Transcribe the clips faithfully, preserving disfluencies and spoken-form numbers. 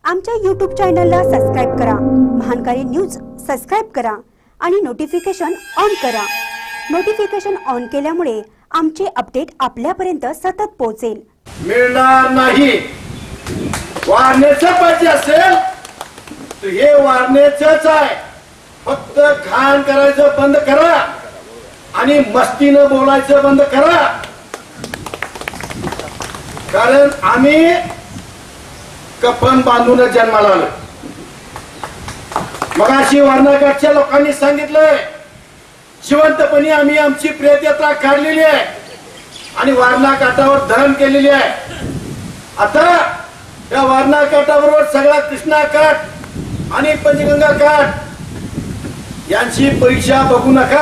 आमच्या यूट्यूब चॅनलला सबस्क्राइब करा, महानकारी न्यूज सबस्क्राइब करा आणि नोटिफिकेशन ऑन करा। नोटिफिकेशन ऑन केल्यामुळे आमचे अपडेट आपल्यापर्यंत सतत पोहोचेल। मिळणार नाही। वारण्याचं पाहिजे असेल तर हे वारण्याचंच आहे। फक्त घाण करायचं बंद करा आणि मस्तीनं बोलायचं बंद करा। कारण आम्ही कफन बांधून जन्माला आलो। मगाशी वारणाघाटच्या लोकांनी सांगितलंय जिवंतपणी आम्ही आमची प्रेतयात्रा काढलेली आहे आणि वारणा काठावर दहन केलेली आहे। आता या वारणा काठाबरोबर सगळा कृष्णा काठ आणि पंचगंगा काठ यांची परीक्षा बघू नका।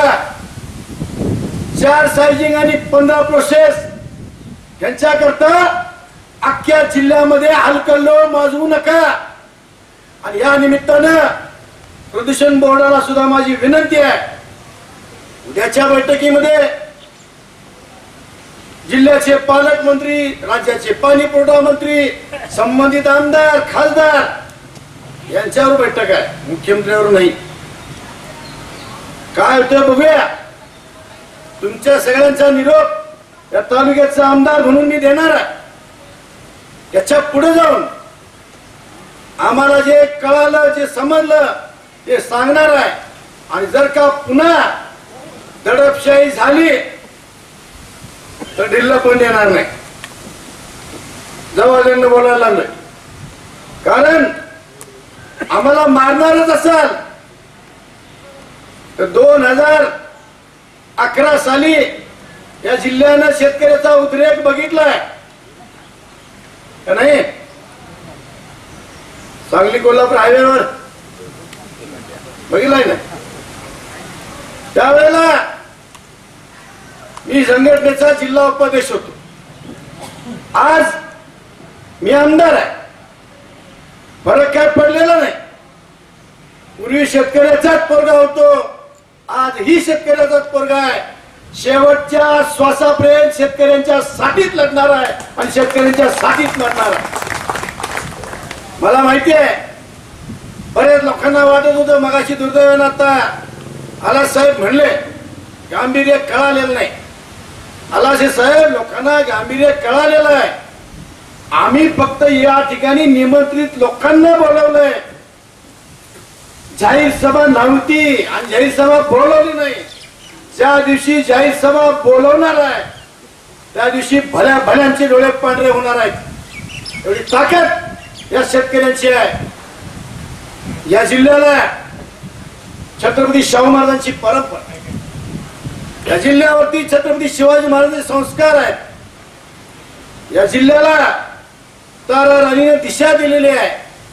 चार सायझिंग आणि पंधरा प्रोसेस यांच्या करता अख्ख्या जिल्ह्यामध्ये हलकल्लोळ माजवू नका। आणि या निमित्तानं प्रदूषण बोर्डाला सुद्धा माझी विनंती आहे, उद्याच्या बैठकीमध्ये जिल्ह्याचे पालकमंत्री, राज्याचे पाणी पुरवठा मंत्री, संबंधित आमदार, खासदार यांच्यावर बैठक आहे, मुख्यमंत्र्यावर नाही। काय होतं बघूया। तुमच्या सगळ्यांचा निरोप या तालुक्याचा आमदार म्हणून मी देणार आहे। याच्या पुढे जाऊन आम्हाला जे कळालं, जे समजलं ते सांगणार आहे। आणि जर का पुन्हा दडपशाही झाली तर ढिल्ल पण देणार नाही। जवळजवळ बोलायला लागलोय, कारण आम्हाला मारणारच असाल तर दोन हजार अकरा साली या जिल्ह्यानं शेतकऱ्याचा उद्रेक बघितलाय का नाही? सांगली कोल्हापूर हायवेवर बघितलाय ना? त्यावेळेला मी संघटनेचा जिल्हा उपाध्यक्ष होतो। आज मी आमदार आहे, फरक काय पडलेला नाही। पूर्वी शेतकऱ्याचाच पोरगा होतो, आज ही शेतकऱ्याचाच पोरगा आहे। शेवटच्या श्वासापर्यंत शेतकऱ्यांच्या साठीच लढणार आहे आणि शेतकऱ्यांच्या साठीच लढणार आहे। मला माहिती आहे बरेच लोकांना वाटत होतं मगाशी दुर्दैवानं आता आला साहेब म्हणले गांभीर्य कळालेलं नाही। आलाशे साहेब लोकांना गांभीर्य कळालेलं आहे। आम्ही फक्त या ठिकाणी निमंत्रित लोकांना बोलवलंय, जाहीर सभा नव्हती आणि जाहीर सभा बोलवली नाही। ज्या दिवशी जाहीर सभा बोलवणार आहे त्या दिवशी भल्या भल्यांचे डोळे पांढरे होणार आहेत। एवढी ताकद या शेतकऱ्यांची आहे। या जिल्ह्याला छत्रपती शाहू महाराजांची परंपरा आहे। या जिल्ह्यावरती छत्रपती शिवाजी महाराजांचे संस्कार आहेत। या जिल्ह्याला तारा राणीने दिशा दिलेली आहे।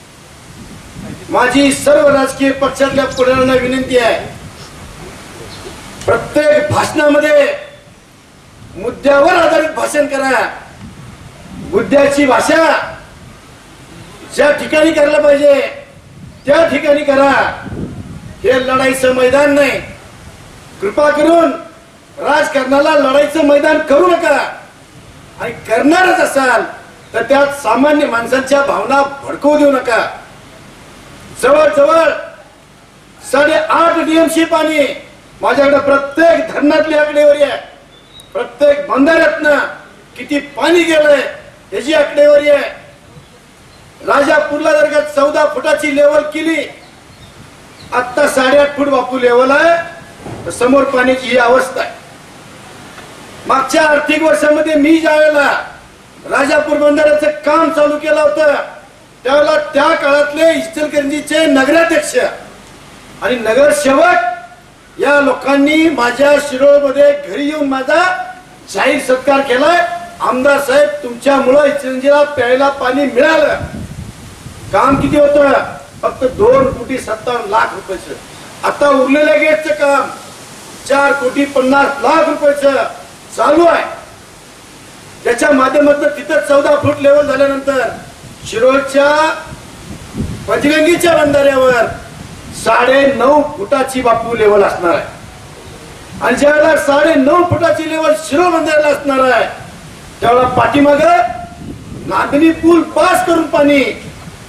माझी सर्व राजकीय पक्षातल्या पुढाऱ्यांना विनंती आहे, प्रत्येक भाषणामध्ये मुद्द्यावर आधारित भाषण करा। मुद्द्याची भाषा ज्या ठिकाणी करायला पाहिजे त्या ठिकाणी करा। हे लढाईचं मैदान नाही। कृपा करून राजकारणाला लढाईचं मैदान करू नका। आणि करणारच असाल तर त्यात सामान्य माणसांच्या भावना भडकवू देऊ नका। जवळजवळ साडेआठ टीएमसी पाणी माझ्याकडे प्रत्येक धरणातली आकडेवारी आहे। प्रत्येक बंधाऱ्यातनं किती पाणी गेलंय याची आकडेवारी आहे। राजापूरला जर का चौदा फुटाची लेवल केली, आता साडेआठ फूट बापू लेवल आहे, तर समोर पाण्याची ही अवस्था आहे। मागच्या आर्थिक वर्षामध्ये मी ज्यावेळेला राजापूर बंधाऱ्याचं काम चालू केलं होतं त्यावेळेला त्या काळातले इचलकरंजीचे नगराध्यक्ष आणि नगरसेवक या लोकांनी माझ्या शिरोळमध्ये घरी येऊन माझा जाहीर सत्कार केलाय। आमदार साहेब तुमच्यामुळे इचलकरंजीला प्यायला पाणी मिळालं। काम किती होतं? फक्त दोन कोटी सत्तावन्न लाख रुपयाचं। आता उरलेल्या गेटचं काम चार कोटी पन्नास लाख रुपयाचं चालू आहे। त्याच्या माध्यमातून तिथं चौदा फूट लेवल झाल्यानंतर शिरोळच्या पंचगंगेच्या बंधाऱ्यावर साडे नऊ फुटाची बापू लेवल असणार आहे। आणि ज्यावेळेला साडे नऊ फुटाची लेवल शिरोळ बंधाऱ्याला असणार आहे त्यावेळेला पाठीमाग नांदणी पूल पास करून पाणी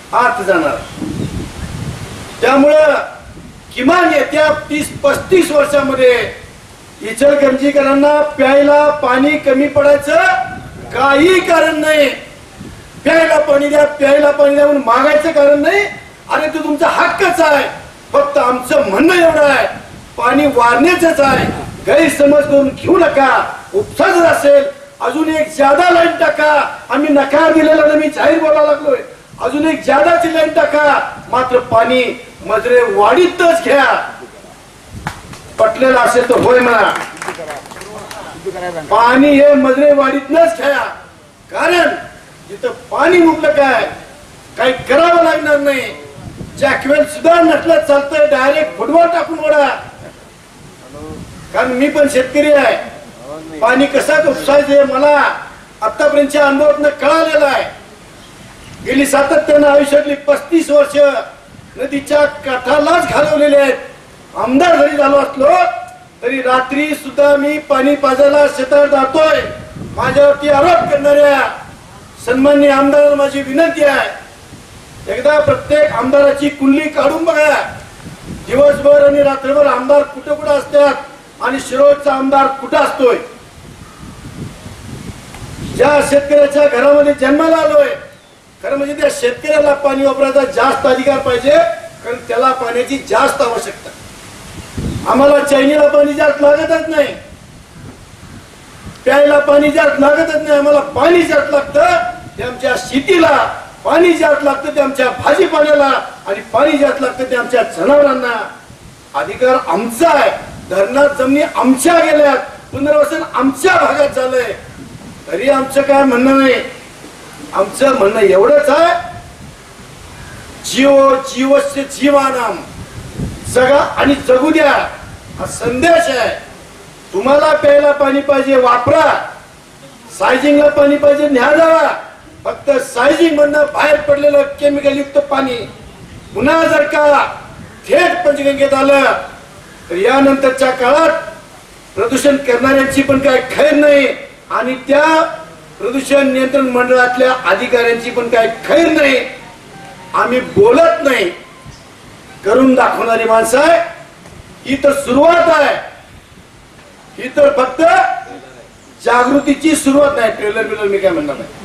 आत जाणार. त्यामुळं किमान येत्या तीस पस्तीस वर्षामध्ये इचलकरंजीकरांना प्यायला पाणी कमी पडायचं काही कारण नाही. प्यायला पाणी द्या, प्यायला पाणी द्या म्हणून मागायचं कारण नाही. अरे तो तुमचा हक्कच आहे. फक्त आमचं म्हणणं एवढं आहे, पाणी वारण्याचंच आहे. गैरसमज करून घेऊ नका. उपसा जर असेल अजून एक ज्यादा लाईन टाका. आम्ही नकार दिलेला नाही, मी जाहीर बोलायला लागलोय. अजून एक ज्यादाची लाईन टाका. मात्र पाणी मजरे वाढीतच घ्या. पटलेलं असेल तर होय म्हणा. पाणी हे मजरे वाढीतनच घ्या. कारण जिथं पाणी मुबलक आहे, काही करावं लागणार नाही. जॅकवेल सुद्धा नसलं चालतंय, डायरेक्ट फुटबॉल टाकून ओढा. कारण मी पण शेतकरी आहे. पाणी कसा उपसायचे मला आतापर्यंतच्या अनुभवातनं कळालेलं आहे. गेली सातत्यानं आयुष्यातली पस्तीस वर्ष नदीच्या काठालाच घालवलेले आहेत. आमदार जरी झालो असलो तरी रात्री सुद्धा मी पाणी पाजायला शेतात जातोय. माझ्यावरती आरोप करणाऱ्या सन्माननीय आमदारांना माझी विनंती आहे, एकदा प्रत्येक आमदाराची कुंडली काढून बघा. दिवसभर आणि रात्रभर आमदार कुठं कुठं असतात आणि शिरोळचा आमदार कुठं असतोय. ज्या शेतकऱ्याच्या घरामध्ये जन्माला आलोय, खरं म्हणजे त्या शेतकऱ्याला पाणी वापरायचा जास्त अधिकार पाहिजे, कारण त्याला पाण्याची जास्त आवश्यकता. आम्हाला चैनीला पाणी जास्त लागतच नाही, प्यायला पाणी जास्त लागतच नाही. आम्हाला पाणी जास्त लागतं ते आमच्या शेतीला, पाणी जास्त लागतं ते आमच्या भाजीपाल्याला, आणि पाणी जास्त लागतं ते आमच्या जनावरांना. अधिकार आमचा आहे. धरणात जमिनी आमच्या गेल्यात, पुनर्वसन आमच्या भागात झालंय. तरी आमचं काय म्हणणं नाही. आमचं म्हणणं एवढंच आहे, जीव जीवस्य जीवानाम, जगा आणि जगू द्या हा संदेश आहे. तुम्हाला प्यायला पाणी पाहिजे वापरा, सायझिंगला पाणी पाहिजे न्या जावा. फक्त सायझिंग मधनं बाहेर पडलेलं केमिकल युक्त पाणी पुन्हा जर का थेट पंचगंगेत आलं तर यानंतरच्या काळात प्रदूषण करणाऱ्यांची पण काय खैर नाही, आणि त्या प्रदूषण नियंत्रण मंडळातल्या अधिकाऱ्यांची पण काय खैर नाही. आम्ही बोलत नाही, करून दाखवणारी माणसं आहे. ही तर सुरुवात आहे. ही तर फक्त जागृतीची सुरुवात नाही. ट्रेलर बिलर मी काय म्हणणार नाही.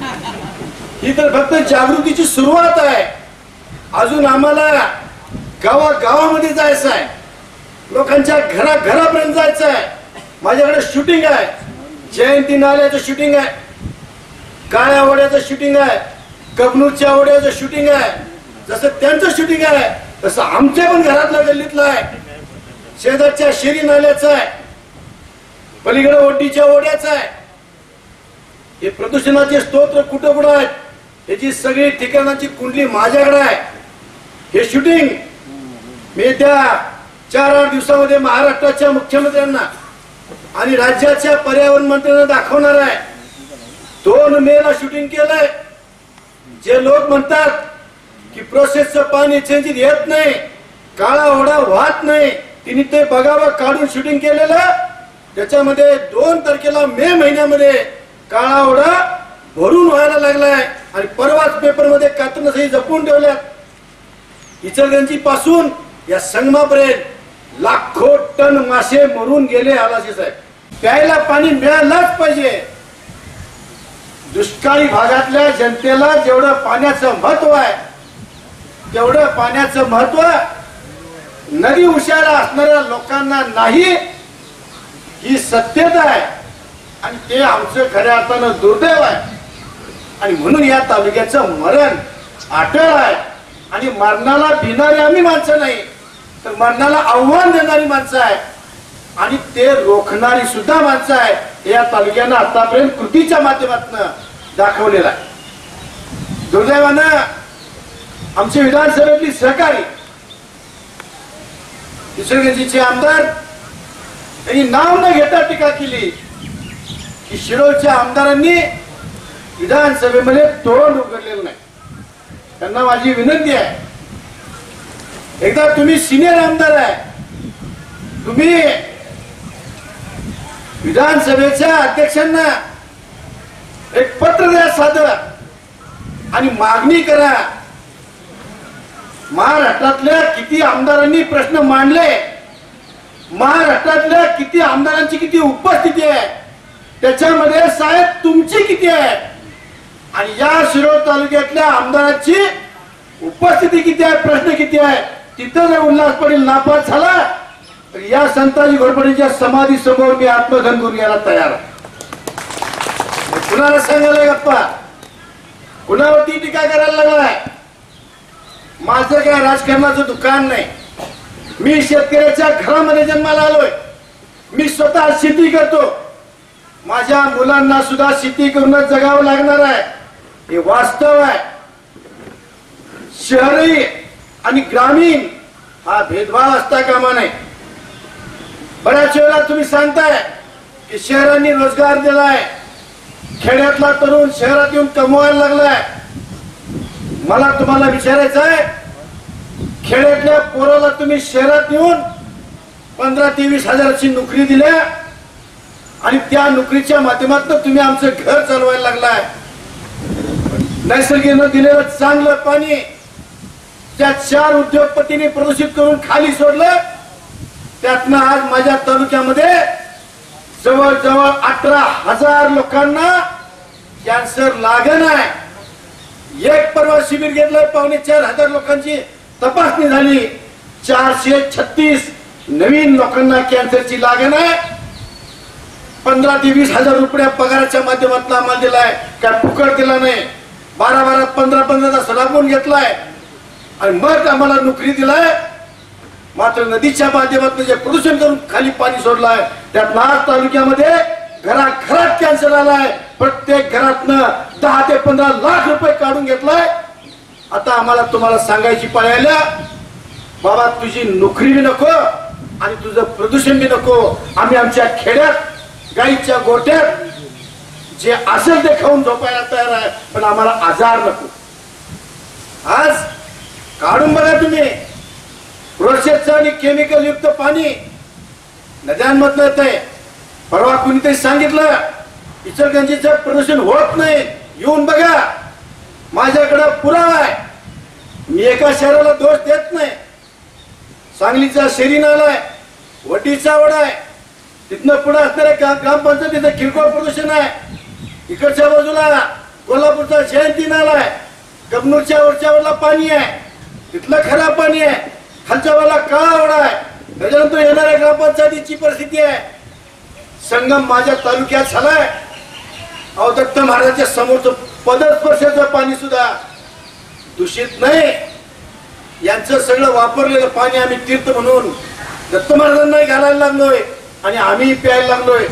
ही तर फक्त जागृतीची सुरुवात आहे. अजून आम्हाला गावा गावामध्ये जायचं आहे, लोकांच्या घरा घरापर्यंत जायचं आहे. माझ्याकडे शूटिंग आहे, जयंती नाल्याचं शूटिंग आहे, काळ्या वड्याचं शूटिंग आहे, कबनूरच्या वड्याचं शूटिंग आहे. जसं त्यांचं शूटिंग आहे तसं आमच्या पण घरातल्या गल्लीतलं आहे, शेजारच्या शेरी नाल्याचं आहे, पलीकडे ओटीच्या ओढ्याचं आहे. हे प्रदूषणाचे स्तोत्र कुठं कुठं आहेत याची सगळी ठिकाणाची कुंडली माझ्याकडे आहे. हे शूटिंग मी त्या चार आठ दिवसामध्ये महाराष्ट्राच्या मुख्यमंत्र्यांना आणि राज्याच्या पर्यावरण मंत्र्यांना दाखवणार आहे. दोन मे ला शूटिंग केलंय. जे लोक म्हणतात की प्रोसेसचं पाणी चेंजित येत नाही, काळा ओढा वाहत नाही, तिने ते बघावं काढून शूटिंग केलेलं. त्याच्यामध्ये दोन तारखेला मे महिन्यामध्ये काळा ओढा भरून व्हायला लागलाय, आणि परवाच पेपर मध्ये कात्रण सही जपून ठेवल्यात. इचलकरंजी पासून या संगमापर्यंत लाखो टन मासे मरून गेले. आलाशीच आहे. प्यायला पाणी मिळालंच पाहिजे. दुष्काळी भागातल्या जनतेला जेवढं पाण्याचं महत्व आहे तेवढं पाण्याचं महत्व नदी उशाला असणाऱ्या लोकांना नाही, ही सत्यता आहे. आणि ते आमचं खऱ्या अर्थानं दुर्दैव आहे. आणि म्हणून या तालुक्याचं मरण अटळ आहे. आणि मरणाला भिणारी आम्ही माणसं नाही, तर मरणाला आव्हान देणारी माणसं आहे, आणि ते रोखणारी सुद्धा माणसं आहे. या तालुक्यानं आतापर्यंत कृतीच्या माध्यमातून दाखवलेला आहे. दुर्दैवानं आमचे विधानसभेतली सहकारी इचलकरंजीचे आमदार यांनी नाव न घेता टीका केली की शिरोळच्या आमदारांनी विधानसभेमध्ये तोंड उघडलेलं नाही. त्यांना माझी विनंती आहे, एकदा तुम्ही सिनियर आमदार आहे, तुम्ही विधानसभेच्या अध्यक्षांना एक पत्र द्या साधं, आणि मागणी करा महाराष्ट्रातल्या किती आमदारांनी प्रश्न मांडले, महाराष्ट्रातल्या किती आमदारांची किती उपस्थिती आहे, त्याच्यामध्ये साहेब तुमची किती आहे, आणि या शिरोळ तालुक्यातल्या आमदारांची उपस्थिती किती आहे, प्रश्न किती आहे, तिथं जर उल्हास पाटील नापास झाला तर या संताजी घोरपडेच्या समाधी समोर मी आत्मदहन करून यायला तयार आहे. कुणाला सांगायला गप्पा, कुणावरती टीका करायला लागलाय? माझं काय राजकारणाचं दुकान नाही. मी शेतकऱ्याच्या घरामध्ये जन्माला आलोय. मी स्वतः शेती करतो. माझ्या मुलांना सुद्धा शेती करूनच जगावं लागणार आहे. हे वास्तव आहे. शहरी आणि ग्रामीण हा भेदभाव असता कामा नये. बऱ्याच वेळेला तुम्ही सांगताय की शहरांनी रोजगार दिलाय, खेड्यातला तरुण शहरात येऊन कमवायला लागलाय. मला तुम्हाला विचारायचं आहे, खेड्यातल्या पोराला तुम्ही शहरात येऊन पंधरा ते वीस हजाराची नोकरी दिल्या आणि त्या नोकरीच्या माध्यमातून तुम्ही आमचं घर चालवायला लागलाय. नैसर्गिक दिलेलं चांगलं पाणी त्या चार उद्योगपतींनी प्रदूषित करून खाली सोडलं. त्यातनं आज माझ्या तालुक्यामध्ये जवळजवळ अठरा हजार लोकांना कॅन्सर लागण आहे. एक परवा शिबिर घेतलं, पावणे चार हजार लोकांची तपासणी झाली. चारशे छत्तीस नवीन लोकांना कॅन्सरची लागण आहे. पंधरा ते वीस हजार रुपये पगाराच्या माध्यमातून आम्हाला दिलाय. काय फुकट दिला नाही. बारा बारा पंधरा पंधरा तास राबवून घेतलाय आणि मग आम्हाला नोकरी दिलाय. मात्र नदीच्या माध्यमातून जे प्रदूषण करून खाली पाणी सोडलाय त्यात नाग तालुक्यामध्ये घराघरात कॅन्सर आलाय. प्रत्येक घरातनं दहा ते पंधरा लाख रुपये काढून घेतलाय. आता आम्हाला तुम्हाला सांगायची पाळी आल्या, बाबा तुझी नोकरी बी नको आणि तुझं प्रदूषण बी नको. आम्ही आमच्या खेड्यात गाईच्या गोट्यात जे असेल ते खाऊन झोपायला तयार आहे, पण आम्हाला आजार नको. आज काढून बघा तुम्ही, प्रोसेसचं आणि केमिकल युक्त पाणी नद्यांमधलं येतंय. परवा कुणीतरी सांगितलं इचलकरंजीचं प्रदूषण होत नाही, येऊन बघा. माझ्याकडे पुरावा आहे. मी एका शहराला दोष देत नाही. सांगलीचा शेरी नाला आहे, वटीचा वडा आहे, तिथनं पुढे असणाऱ्या ग्रामपंचायतीचं किरकोळ प्रदूषण आहे. इकडच्या बाजूला कोल्हापूरचा जयंती नाला आहे, कबनूरच्या वरच्या वरला पाणी आहे, तिथलं खराब पाणी आहे. खालच्या वाला काळा वडा आहे. त्याच्यानंतर येणाऱ्या ग्रामपंचायतीची परिस्थिती आहे. संगम माझ्या तालुक्यात झालाय. अहो दत्त महाराजांच्या समोरचं पदस्पर्शाचं पाणी सुद्धा दूषित नाही. यांचं सगळं वापरलेलं पाणी आम्ही तीर्थ म्हणून दत्त महाराजांना घालायला लागलोय आणि आम्ही प्यायला लागलोय.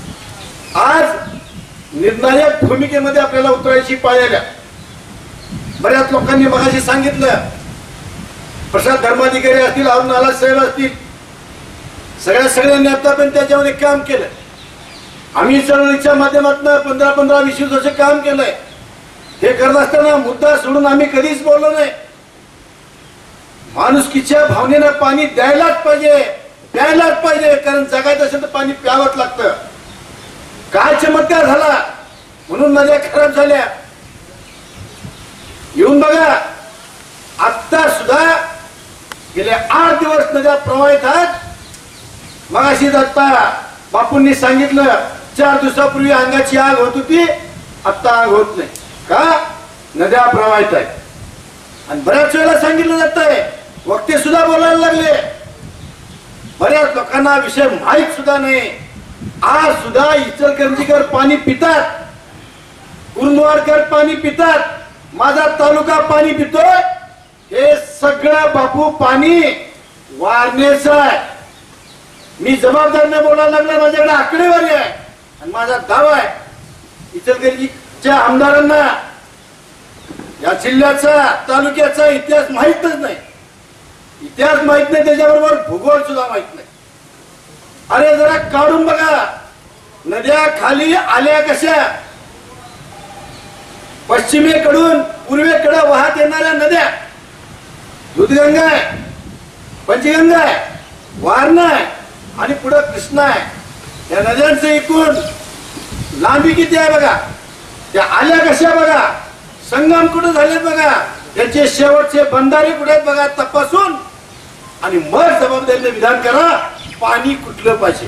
आज निर्णायक भूमिकेमध्ये आपल्याला उतरायची पाळी आल्या. बऱ्याच लोकांनी मगाशी सांगितलं, प्रसाद धर्माधिकारी असतील, अरुण नाला साहेब असतील, सगळ्या सगळ्यांनी आतापर्यंत त्याच्यामध्ये काम केलं. आम्ही चळवळीच्या माध्यमातून पंधरा पंधरा वीस वीस वर्ष काम केलंय. हे करत असताना मुद्दा सोडून आम्ही कधीच बोललो नाही. माणुसकीच्या भावनेनं पाणी द्यायलाच पाहिजे, प्यायलाच पाहिजे. कारण जगायचं असेल तर पाणी प्यावंच लागतं. काय चमत्कार झाला म्हणून नद्या खराब झाल्या. येऊन बघा, आता सुद्धा गेले आठ दिवस नद्या प्रवाहित आहेत. मगाशी आता बापूंनी सांगितलं, चार दिवसापूर्वी अंगाची आग होत होती, आता आग होत नाही. का? नद्या प्रवाहित आहेत. आणि बऱ्याच वेळेला सांगितलं जात आहे, वक्ते सुद्धा बोलायला लागले. बऱ्याच लोकांना विषय माहीत सुद्धा नाही. आज सुद्धा इचलकरंजीकर पाणी पितात, कुरुंदवाडकर पाणी पितात, माझा तालुका पाणी पितोय. हे सगळं बापू पाणी वारण्याचं आहे. मी जबाबदारीने बोलायला लागला. माझ्याकडे आकडेवारी आहे आणि माझा दावा आहे, इचलकरंजीच्या आमदारांना या जिल्ह्याचा तालुक्याचा इतिहास माहितच नाही. इतिहास माहित नाही, त्याच्याबरोबर भूगोल सुद्धा माहित नाही. अरे जरा काढून बघा, नद्या खाली आल्या कशा? पश्चिमेकडून पूर्वेकडे वाहत येणाऱ्या नद्या, दूधगंगा आहे, पंचगंगा आहे, वारणा आहे आणि पुढे कृष्णा आहे. या नद्यांचं एकूण लांबी किती आहे बघा. त्या आल्या कशा बघा, संगम कुठे झाले बघा. त्यांचे शेवटचे बंधारे कुठे आहेत बघा तपासून आणि मग जबाबदारीने विधान करा पाणी कुठलं पाहिजे.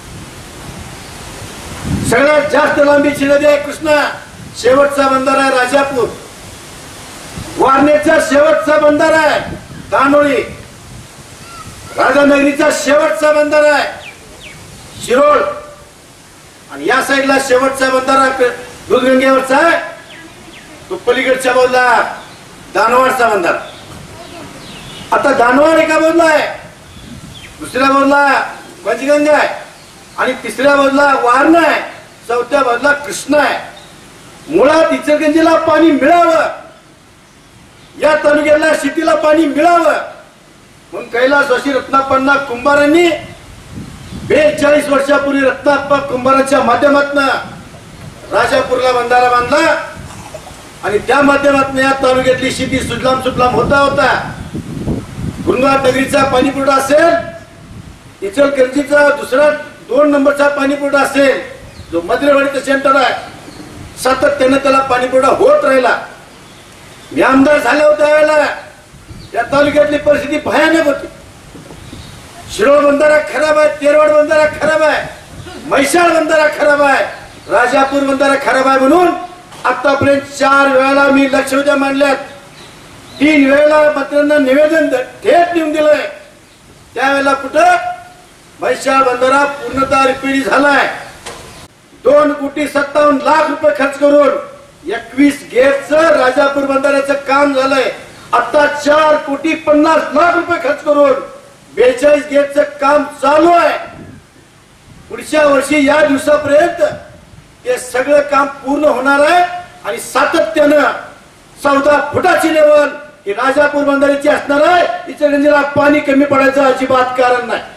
सगळ्यात जास्त लांबीची नदी आहे कृष्णा, शेवटचा बंधारा आहे राजापूर. वारणेचा शेवटचा बंधारा आहे दानोळी. राधानगरीचा शेवटचा बंधारा आहे शिरोळ. आणि या साईडला शेवटचा बंधारा दूधगंगेवरचा आहे तो पलीकडच्या बाजूला दानवाडचा बंधारा. आता दानवाड एका बाजूला आहे, दुसऱ्या बाजूला पंचगंगा आहे आणि तिसऱ्या बाजूला वारणा आहे, चौथ्या बाजूला कृष्णा आहे. मुळात इचलकरंजीला पाणी मिळावं, या तालुक्याला शेतीला पाणी मिळावं म्हणून कैलासवासी रत्नाप्पांना कुंभारांनी बेचाळीस वर्षापूर्वी रत्नाप्पा कुंभारांच्या माध्यमातून राजापूरला बंधारा बांधला आणि त्या माध्यमातून या तालुक्यातली शेती सुजलाम सुफलाम होता होता. गुरुनाथ नगरीचा पाणी पुरवठा असेल, इचलकरंजीचा दुसरा दोन नंबरचा पाणी पुरवठा असेल, जो मद्रेवाडीचं सेंटर आहे, सातत्याने त्याला पाणी पुरवठा होत राहिला. मी आमदार झाले होते त्यावेळेला या तालुक्यातली परिस्थिती भयानक होती. शिरोळ बंधारा खराब आहे, तेरवाड बंधारा खराब आहे, म्हैसाळ बंधारा खराब आहे, राजापूर बंधारा खराब आहे म्हणून आतापर्यंत चार वेळेला मी लक्षवेध्या मांडल्यात. तीन वेळेला मंत्र्यांना निवेदन थेट देऊन दिलंय. त्यावेळेला कुठं म्हैसाळ बंधारा पूर्णतः रिपेरी झालाय. दोन कोटी सत्तावन्न लाख रुपये खर्च करून एकवीस गेटचं राजापूर बंधाऱ्याचं काम झालंय. आता चार कोटी पन्नास लाख रुपये खर्च करून बेचाळीस गेटचं काम चालू आहे. पुढच्या वर्षी या दिवसापर्यंत हे सगळं काम पूर्ण होणार आहे आणि सातत्यानं चौदा फुटाची लेवल ही राजापूर बंधाऱ्याची असणार आहे. इचलकरंजीला पाणी कमी पडायचं अजिबात कारण नाही.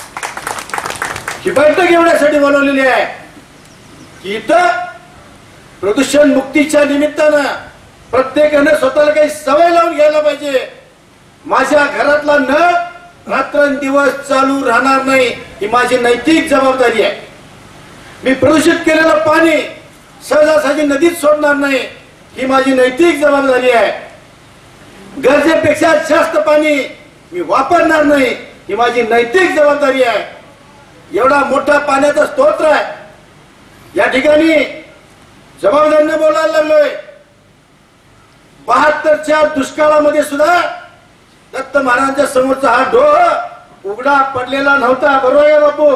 ही बैठक एवढ्यासाठी बोलवलेली आहे की इथं प्रदूषण मुक्तीच्या निमित्तानं प्रत्येकाने स्वतःला काही सवय लावून घ्यायला पाहिजे. माझ्या घरातला नळ रात्रंदिवस चालू राहणार नाही ही माझी नैतिक जबाबदारी आहे. मी प्रदूषित केलेलं पाणी सहजासहजी नदीत सोडणार नाही ही माझी नैतिक जबाबदारी आहे. गरजेपेक्षा जास्त पाणी मी वापरणार नाही ही माझी नैतिक जबाबदारी आहे. एवढा मोठा पाण्याचा स्तोत्र आहे या ठिकाणी जबाबदारीने बोलायला लागलोय. बहात्तरच्या दुष्काळामध्ये सुद्धा दत्त महाराजांच्या समोरचा हा डोह उघडा पडलेला नव्हता. बरोबर आहे बापू?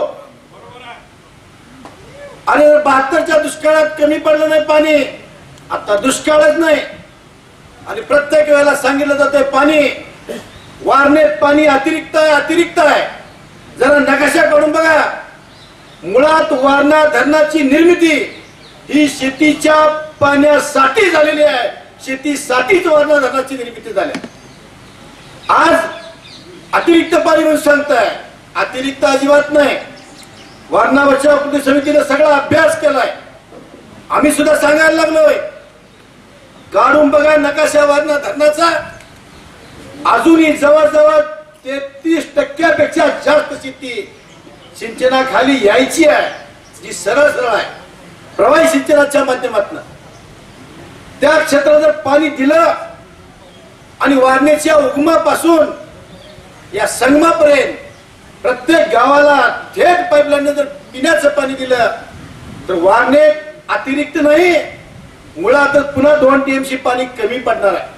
आणि बहात्तरच्या दुष्काळात कमी पडलं नाही पाणी, आता दुष्काळच नाही. आणि प्रत्येक वेळेला सांगितलं जातंय पाणी वारणेत पाणी अतिरिक्त आहे अतिरिक्त आहे. जरा नकाशा काढून बघा. मुळात वारणा धरणाची निर्मिती ही शेतीच्या पाण्यासाठी झालेली आहे. शेतीसाठीच वारणा धरणाची निर्मिती झाली. आज अतिरिक्त पाणी म्हणून सांगताय, अतिरिक्त अजिबात नाही. वारणा बचाव कृती समितीने सगळा अभ्यास केलाय. आम्ही सुद्धा सांगायला लागलोय काढून बघा नकाशा वारणा धरणाचा. अजूनही जवळजवळ तेहतीस टक्क्यापेक्षा जास्त शेती सिंचनाखाली यायची आहे, जी सरळ सरळ आहे प्रवाही सिंचनाच्या माध्यमातून. त्या क्षेत्रात जर पाणी दिलं आणि वारणेच्या उगमापासून या संगमापर्यंत प्रत्येक गावाला थेट पाईपलाईन जर पिण्याचं पाणी दिलं तर वारणेत अतिरिक्त नाही, मुळात पुन्हा दोन टीएमसी पाणी कमी पडणार आहे.